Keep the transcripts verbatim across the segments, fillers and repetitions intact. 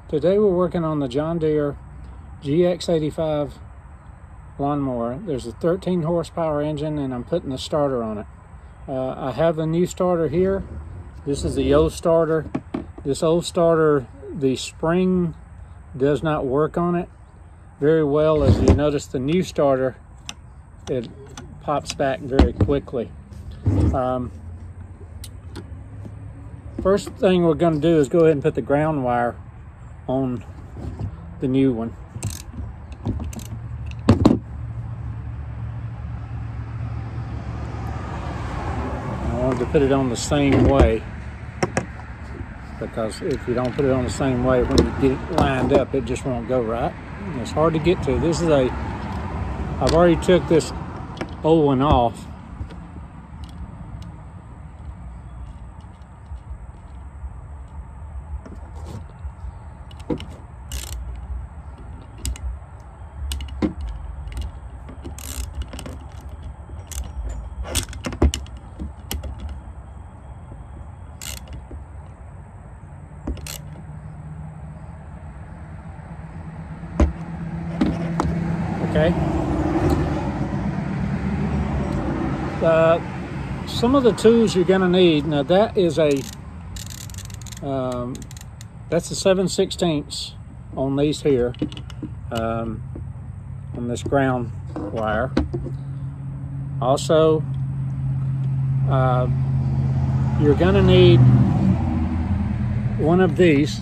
Today we're working on the John Deere G X eighty-five lawnmower. There's a thirteen horsepower engine and I'm putting the starter on it. Uh, I have a new starter here. This is the old starter. This old starter, the spring does not work on it very well. As you notice, the new starter, it pops back very quickly. Um, first thing we're going to do is go ahead and put the ground wire on the new one. I wanted to put it on the same way, because if you don't put it on the same way, when you get it lined up, it just won't go right. And it's hard to get to. This is a, I've already took this old one off. Okay. Uh, some of the tools you're going to need. Now that is a um, that's a seven sixteenths on these here, um, on this ground wire. Also, uh, you're going to need one of these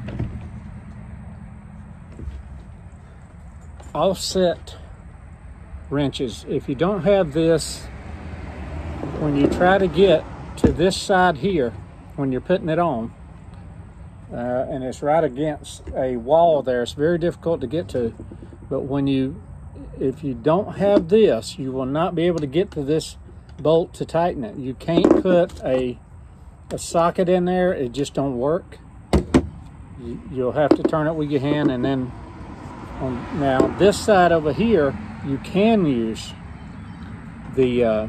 offset wrenches. If you don't have this, when you try to get to this side here, when you're putting it on, uh, and it's right against a wall there, it's very difficult to get to. But when you, if you don't have this, you will not be able to get to this bolt to tighten it. You can't put a, a socket in there, it just don't work. You, you'll have to turn it with your hand, and then on, now this side over here, you can use the uh,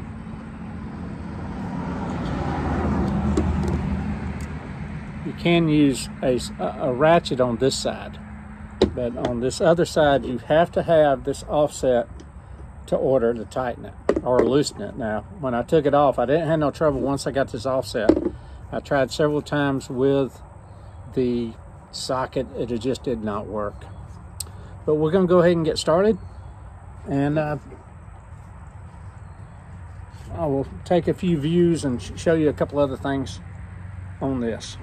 you can use a, a ratchet on this side, but on this other side you have to have this offset to order to tighten it or loosen it. Now when I took it off, I didn't have no trouble once I got this offset. I tried several times with the socket, it just did not work. But we're going to go ahead and get started, and uh, I will take a few views and show you a couple other things on this.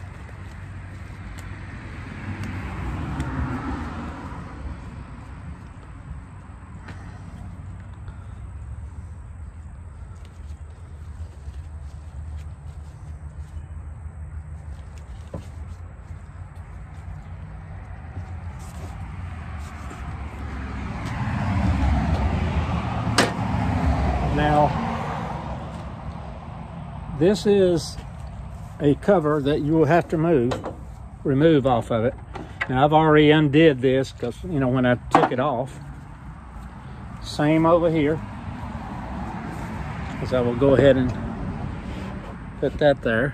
Now, this is a cover that you will have to move, remove off of it. Now, I've already undid this because, you know, when I took it off. Same over here. Because I will go ahead and put that there.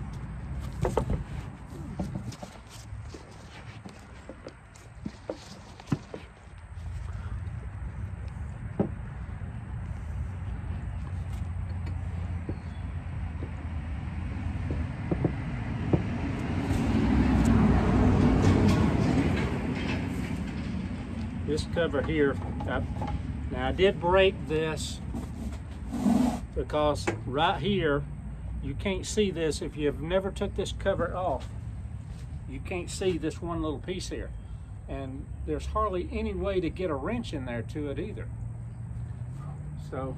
This cover here, I, now I did break this because right here, you can't see this. If you've never took this cover off, you can't see this one little piece here. And there's hardly any way to get a wrench in there to it either. So,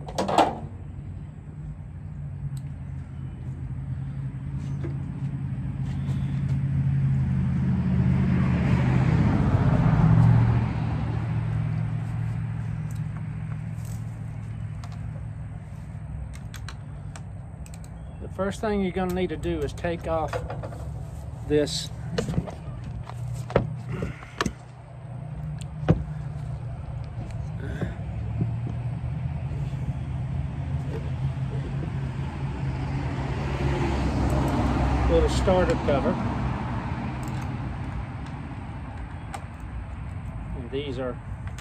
the first thing you're going to need to do is take off this little starter cover. these are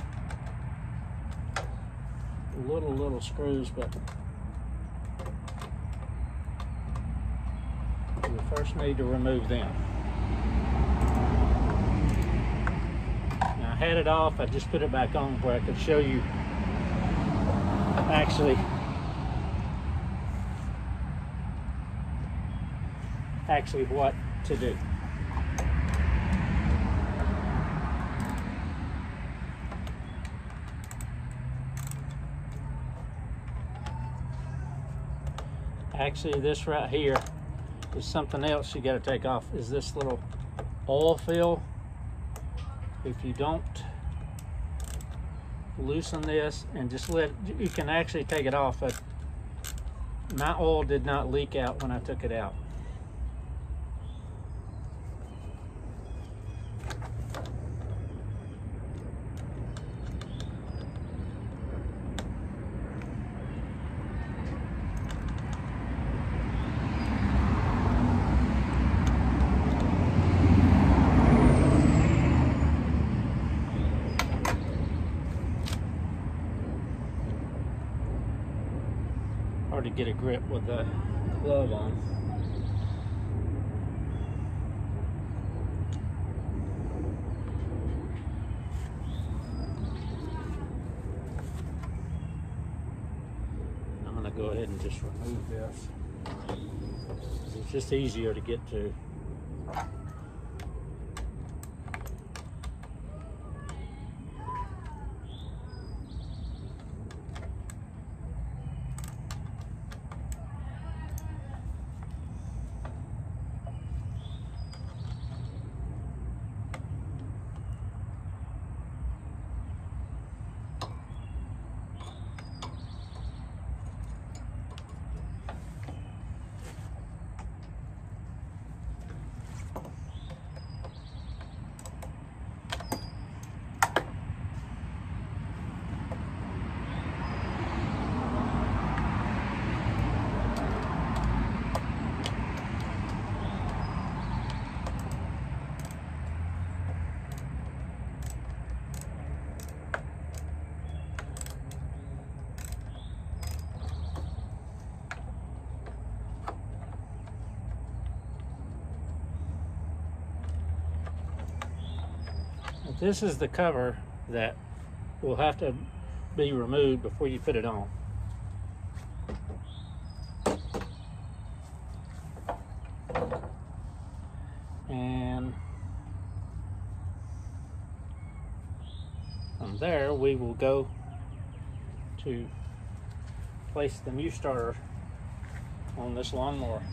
little, little screws, but we first need to remove them. Now, I had it off, I just put it back on where I could show you actually actually what to do. Actually, this right here is something else you got to take off, is this little oil fill. If you don't loosen this and just let, you can actually take it off, but my oil did not leak out when I took it out. Hard to get a grip with the glove on. I'm going to go ahead and just remove this. It's just easier to get to. This is the cover that will have to be removed before you put it on. And from there, we will go to place the new starter on this lawnmower.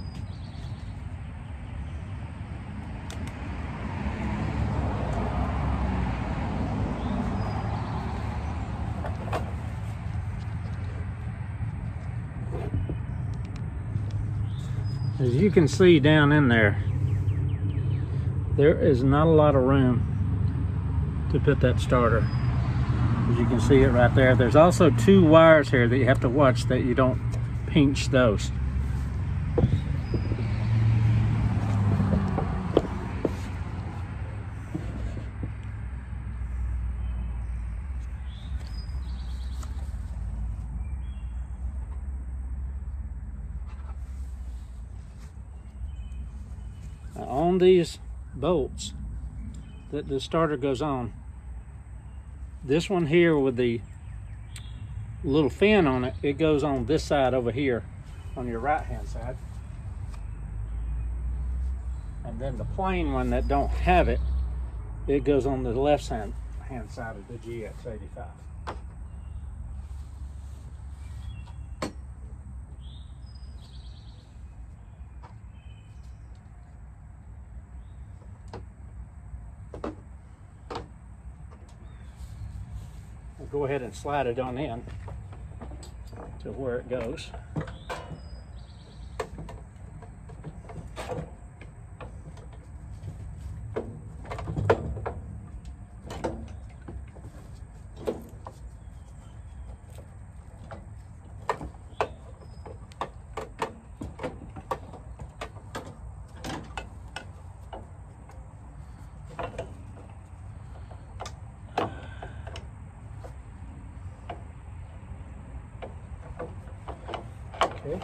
As you can see down in there, there is not a lot of room to put that starter. As you can see it right there. There's also two wires here that you have to watch that you don't pinch those. On these bolts that the starter goes on, this one here with the little fin on it, it goes on this side over here on your right hand side, and then the plain one that don't have it, it goes on the left hand hand side of the G X eighty-five. Go ahead and slide it on in to where it goes. Okay.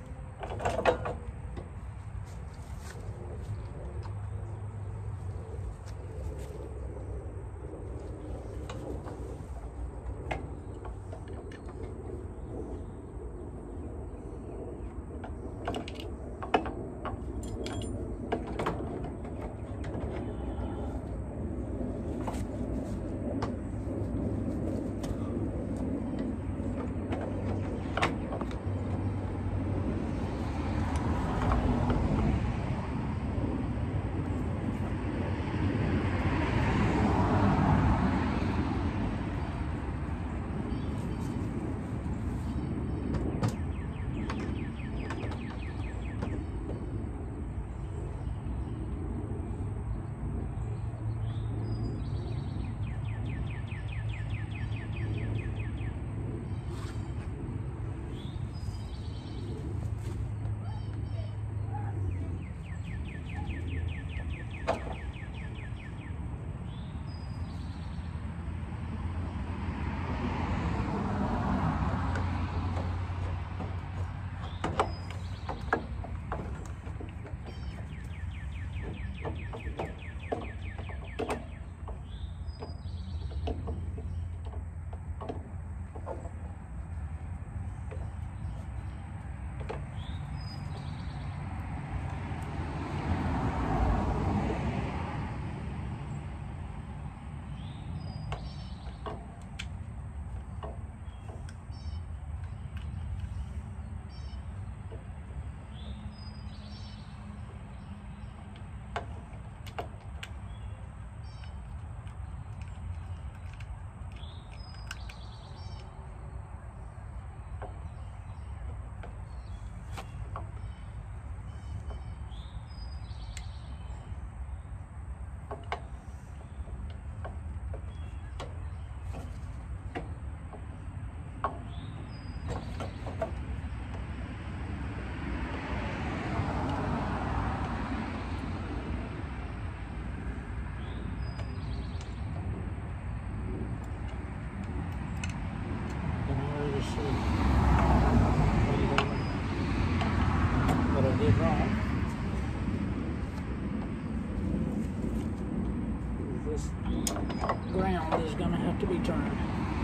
What I did wrong. This ground is going to have to be turned.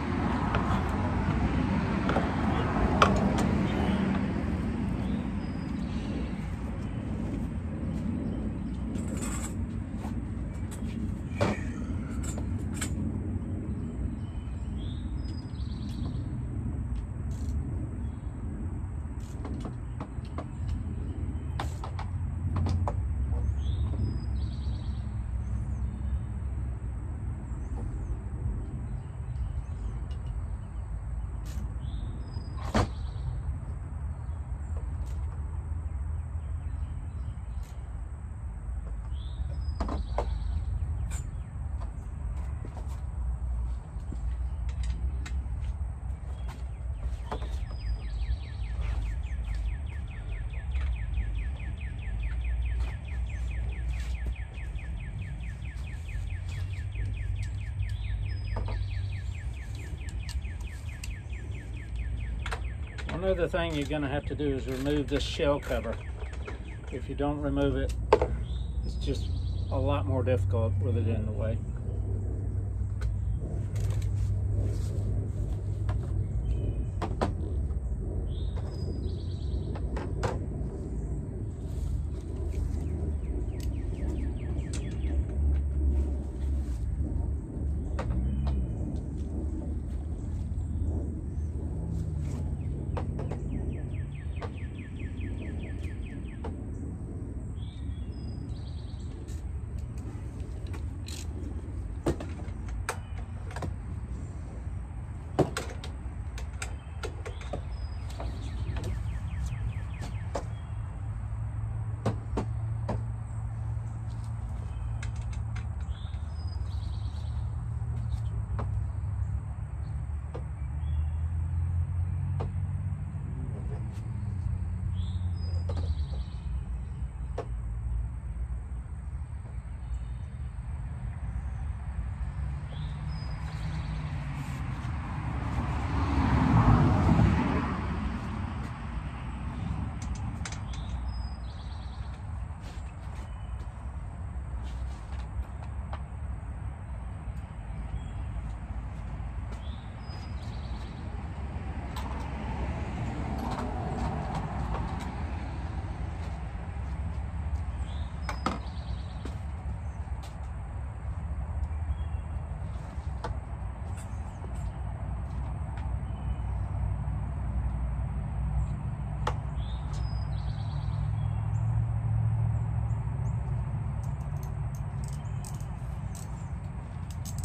One other thing you're going to have to do is remove this shell cover. If you don't remove it, it's just a lot more difficult with it in the way.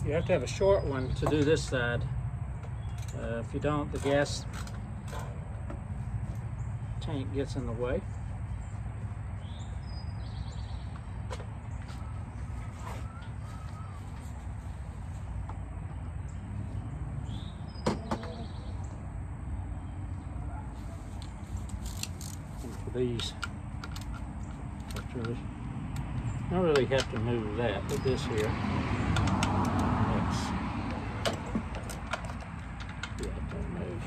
You have to have a short one to do this side. Uh, if you don't, the gas tank gets in the way. And for these, really, I don't really have to move that, but this here, that's, yeah, don't move.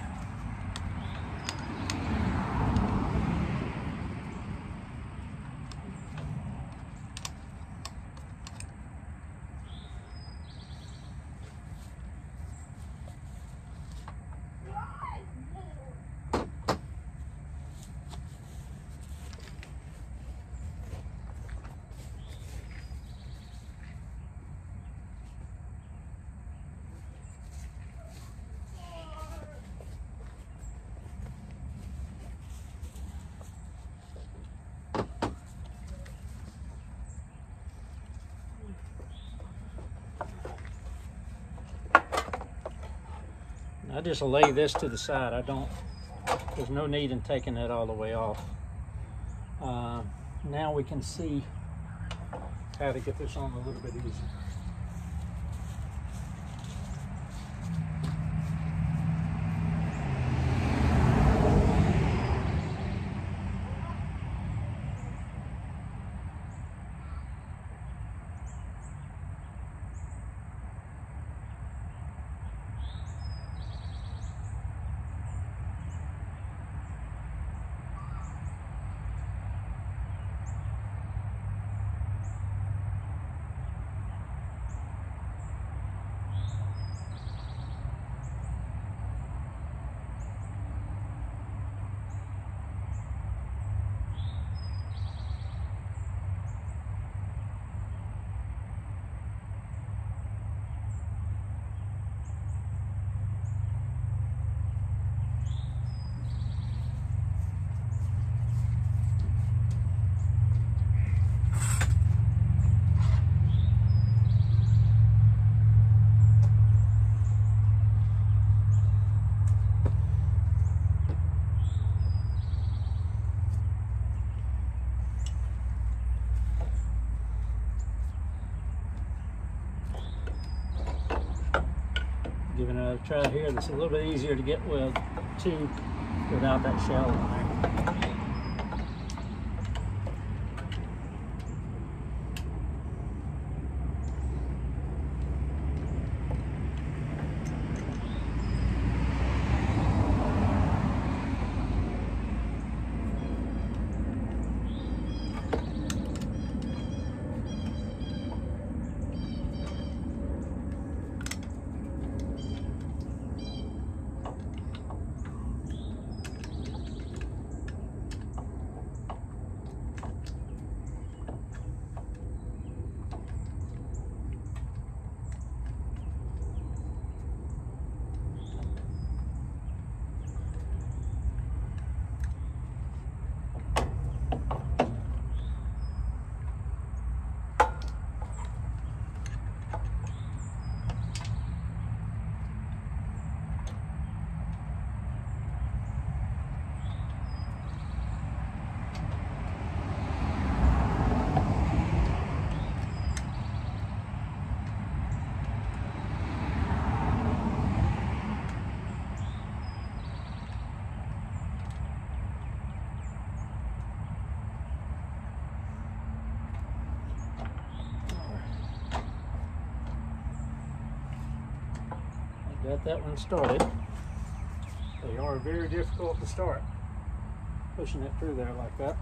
I just lay this to the side. I don't, there's no need in taking it all the way off. Uh, now we can see how to get this on a little bit easier. Give it another try here. That's a little bit easier to get with tube without that shell in there. Got that one started. They are very difficult to start, pushing it through there like that.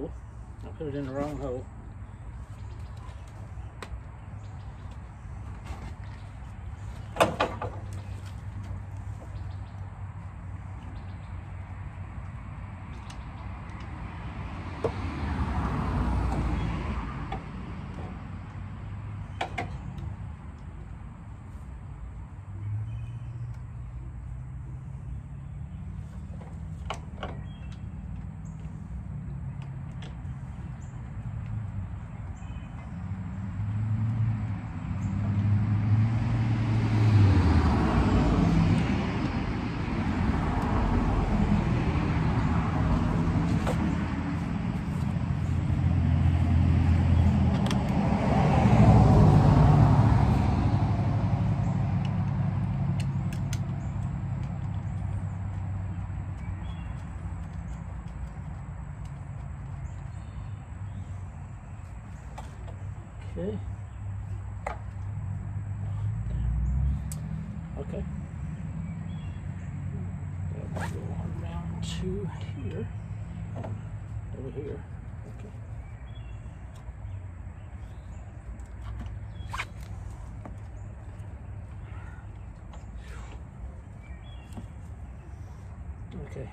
hole. I put it in the wrong hole. Okay. Okay. That'll go on down to here. Over here. Okay. Okay.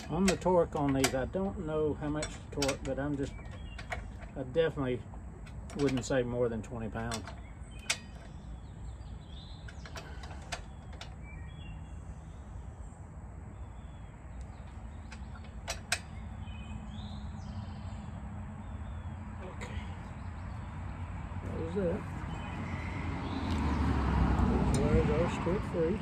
On the torque on these, I don't know how much torque, but I'm just, I definitely wouldn't say more than twenty pounds. Okay, that is it. These wires are still free.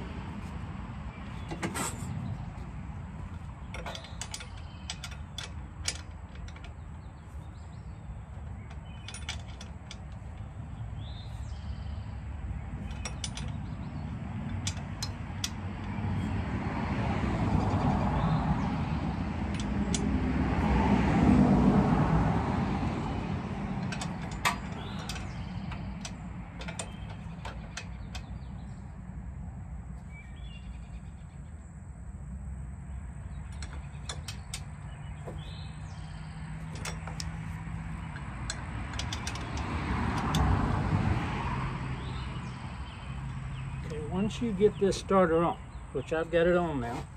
Once you get this starter on, which I've got it on now,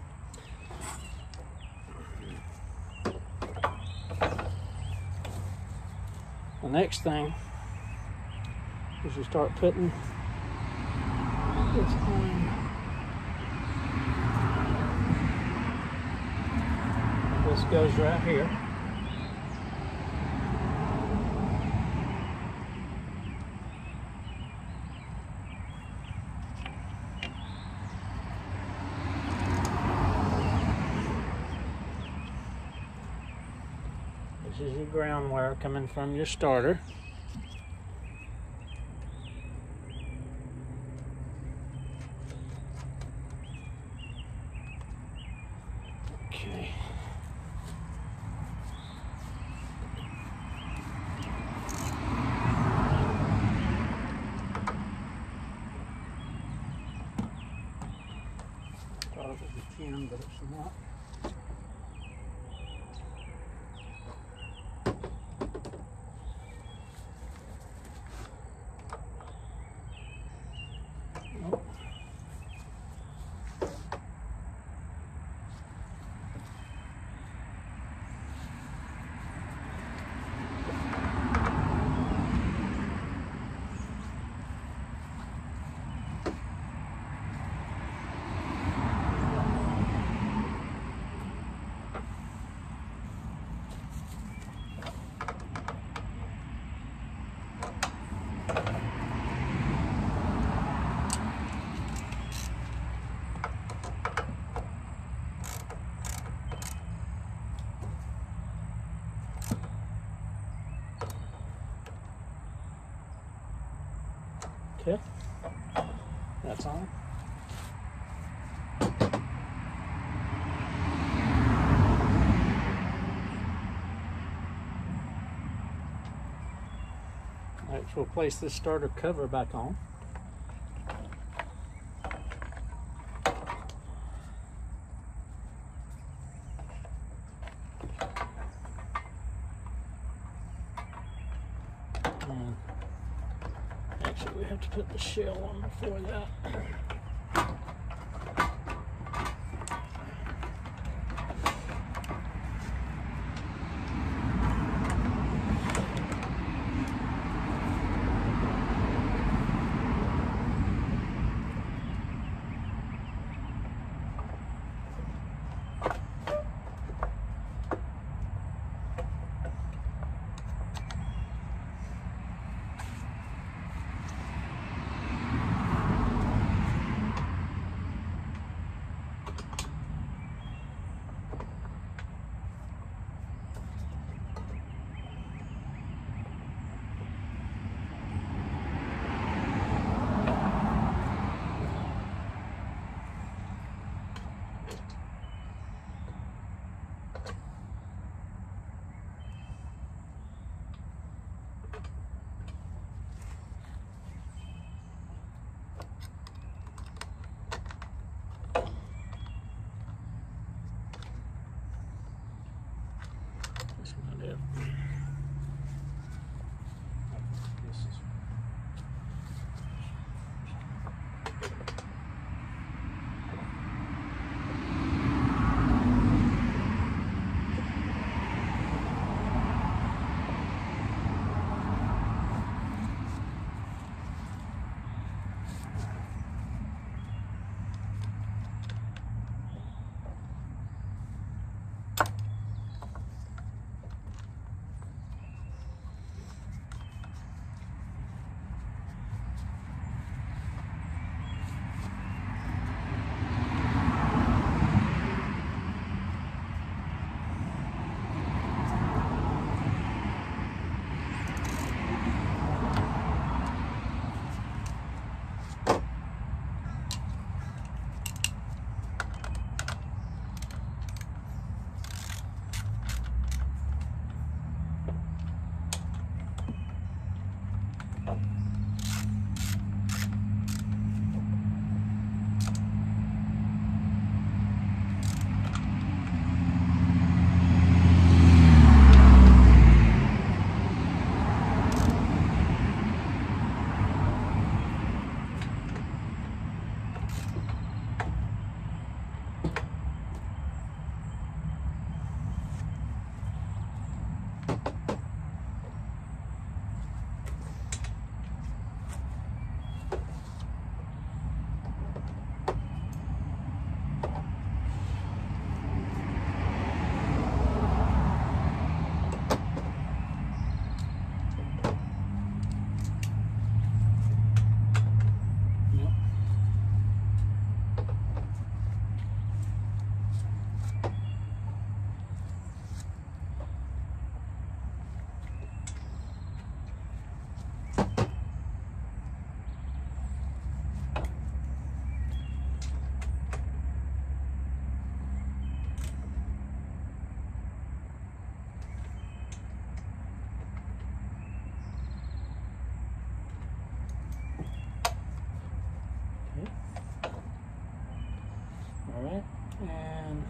the next thing is you start putting this on. This goes right here. This is your ground wire coming from your starter. Okay. Thought it was a ten, but it's not. Okay, that's on. Next, we'll place this starter cover back on. And actually, we have to put the shell on before that.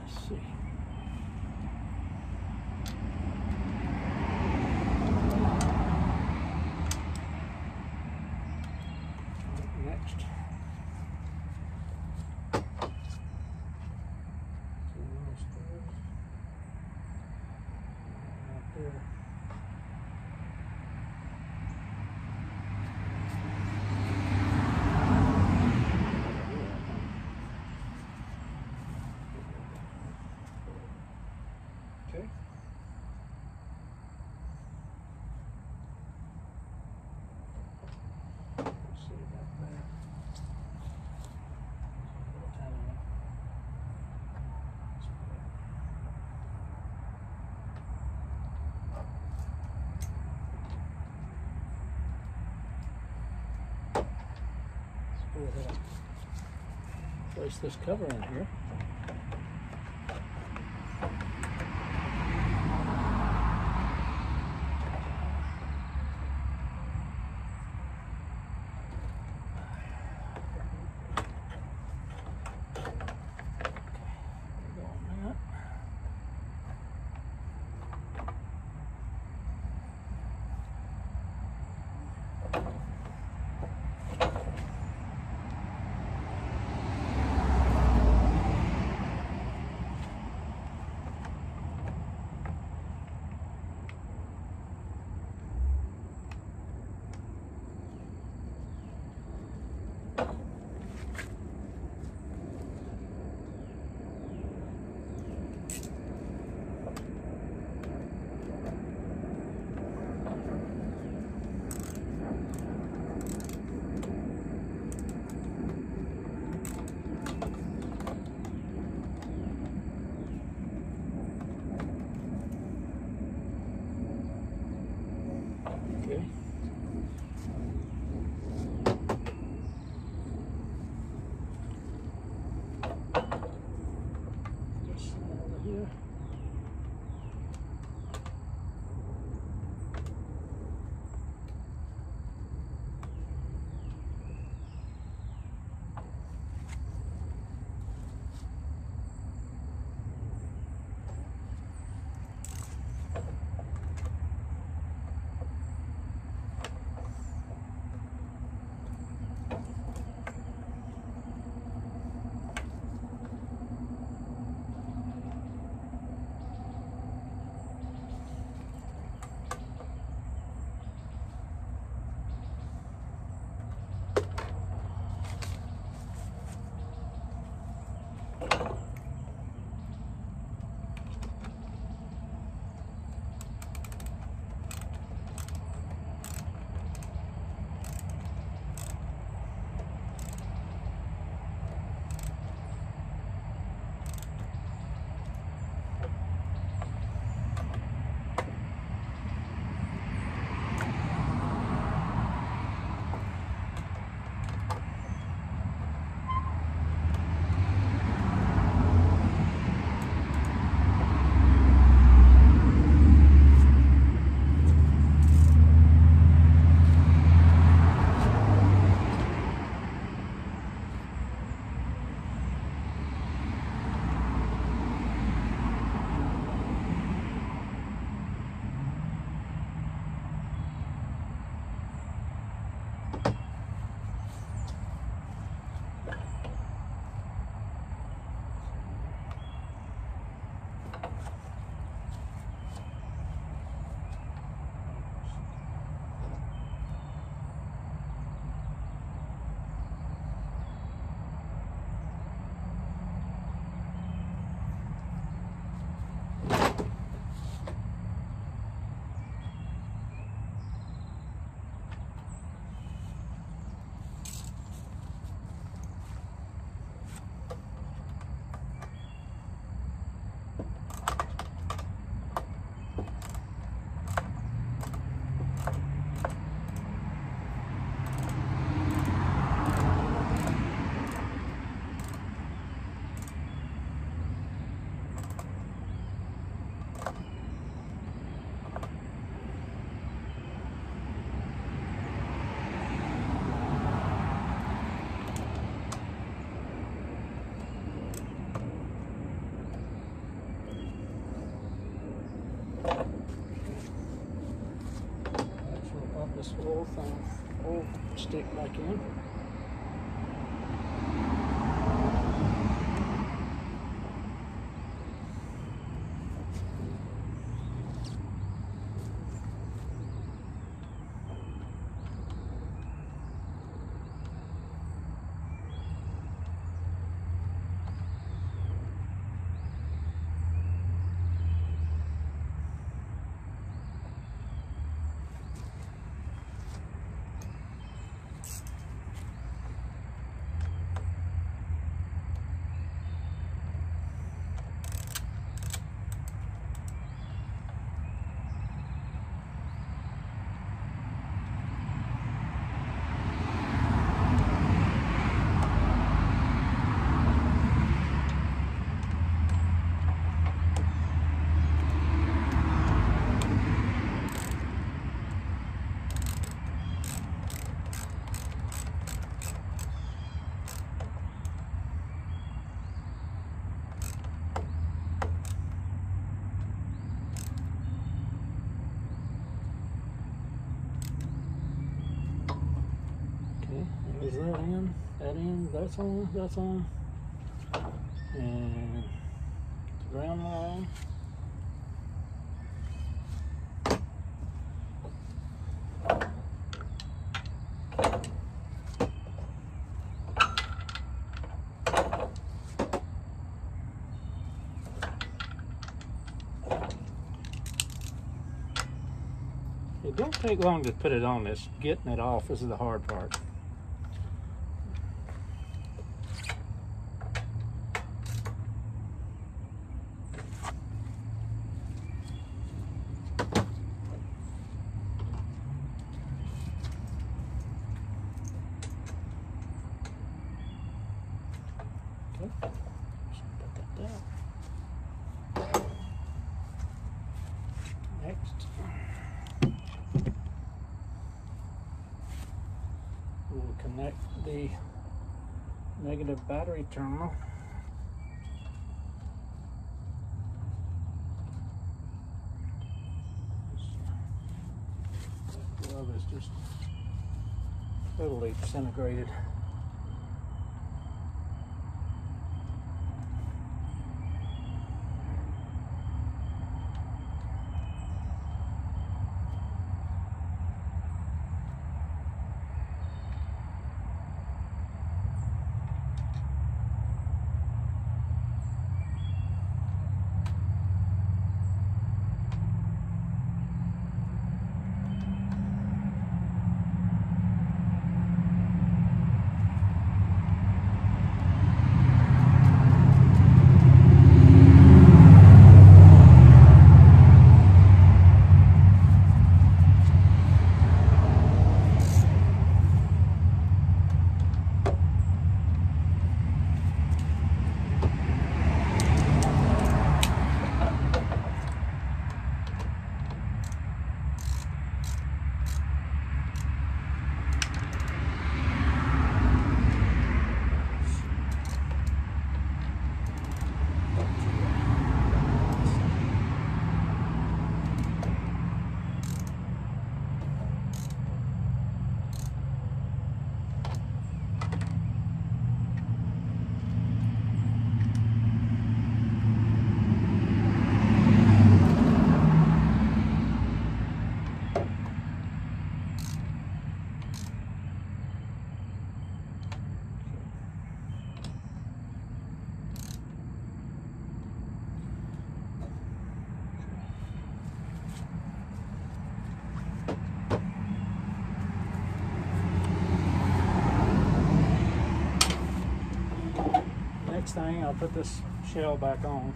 Let's see. Next. Right there. Okay. Let's see about that. Little tiny one. Let's go ahead and place this cover in here. Okay. This over here. this little thing will stick back in. Is that in? That in? That's on? That's on. And ground line. It don't take long to put it on this. Getting it off is the hard part. Okay, just put that down. Next, we'll connect the negative battery terminal. This glove is just totally disintegrated. Next thing, I'll put this shell back on,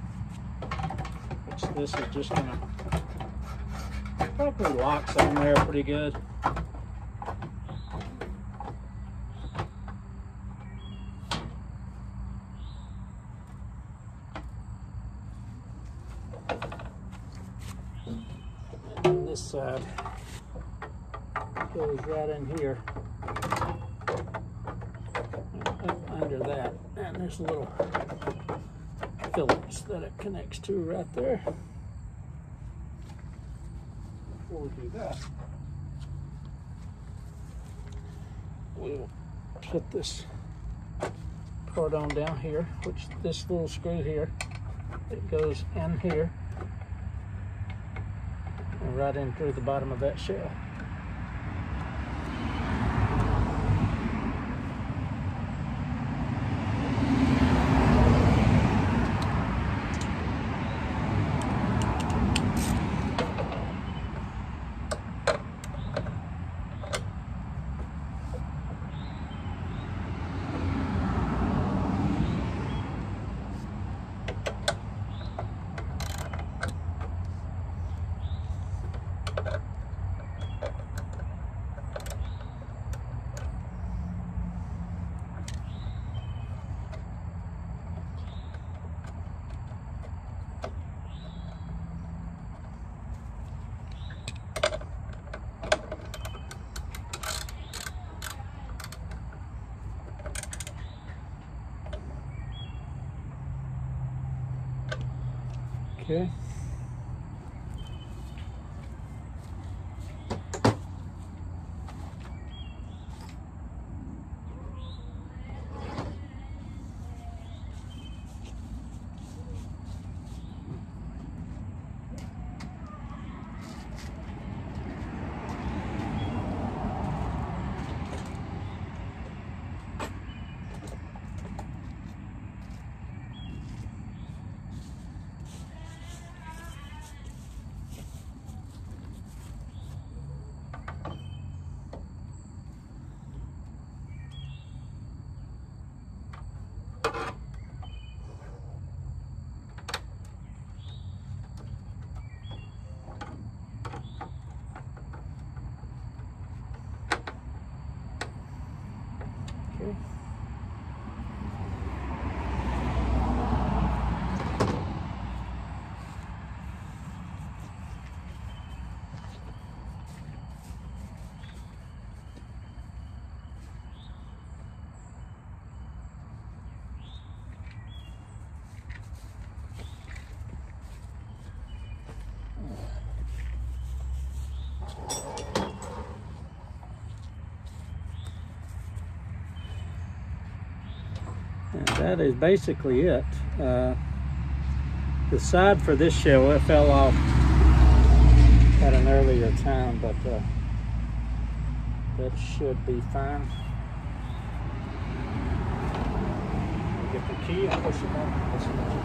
which this is just gonna probably locks on there pretty good. And this side goes right in here. Up under that, and there's a little Phillips that it connects to right there. Before we do that, we'll put this part on down here, which this little screw here, it goes in here and right in through the bottom of that shell. Okay. Okay. And that is basically it. Uh, the side for this shell, it fell off at an earlier time, but uh, that should be fine. I'll get the key and push it on this one.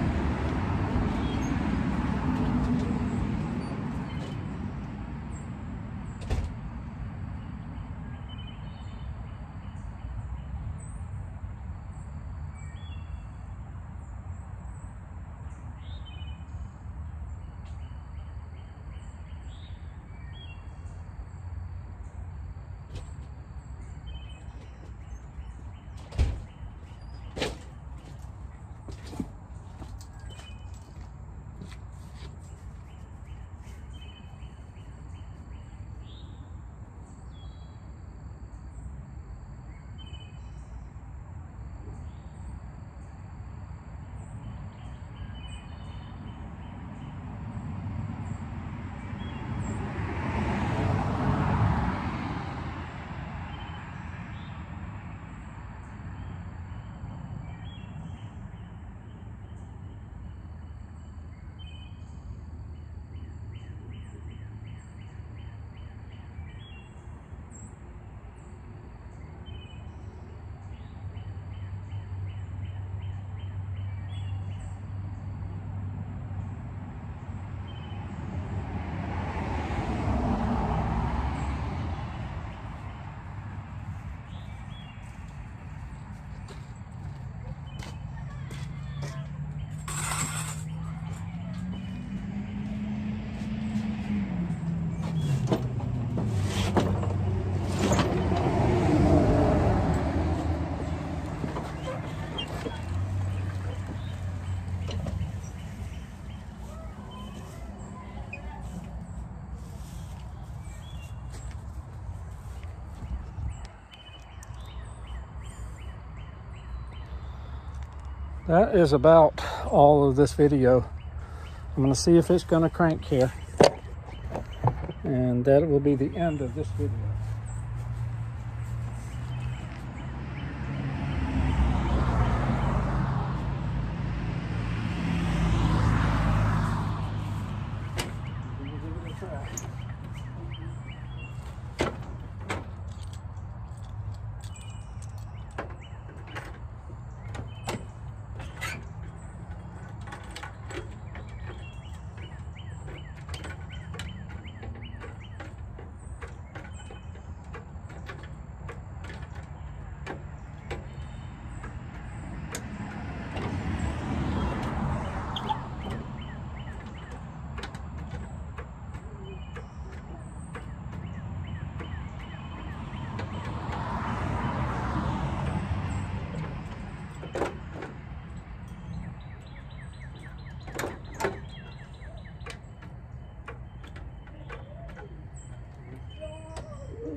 That is about all of this video. I'm going to see if it's going to crank here. And that will be the end of this video.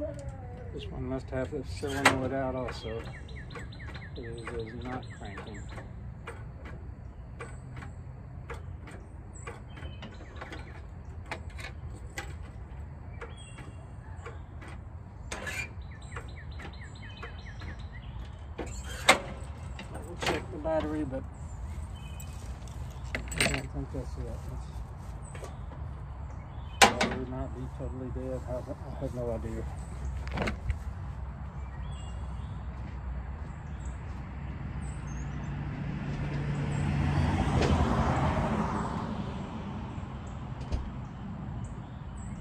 This one must have the solenoid out also. It is not cranking. We'll check the battery, but I don't think that's it. The battery might be totally dead. I have, I have no idea.